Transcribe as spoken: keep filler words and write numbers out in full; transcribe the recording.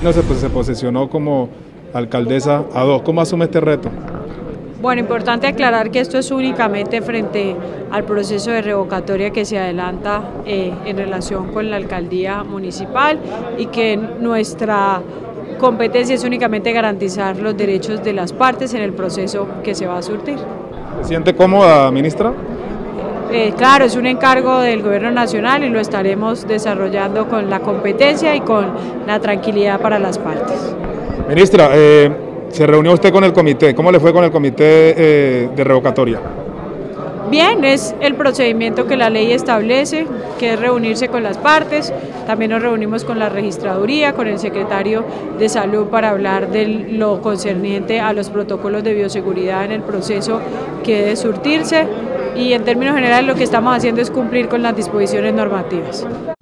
No se, pues, se posesionó como alcaldesa ad hoc. ¿Cómo asume este reto? Bueno, importante aclarar que esto es únicamente frente al proceso de revocatoria que se adelanta eh, en relación con la alcaldía municipal y que nuestra competencia es únicamente garantizar los derechos de las partes en el proceso que se va a surtir. ¿Se siente cómoda, ministra? Eh, claro, es un encargo del Gobierno Nacional y lo estaremos desarrollando con la competencia y con la tranquilidad para las partes. Ministra, eh, se reunió usted con el comité. ¿Cómo le fue con el comité eh, de revocatoria? Bien, es el procedimiento que la ley establece, que es reunirse con las partes. También nos reunimos con la registraduría, con el secretario de Salud para hablar de lo concerniente a los protocolos de bioseguridad en el proceso que debe surtirse. Y en términos generales lo que estamos haciendo es cumplir con las disposiciones normativas.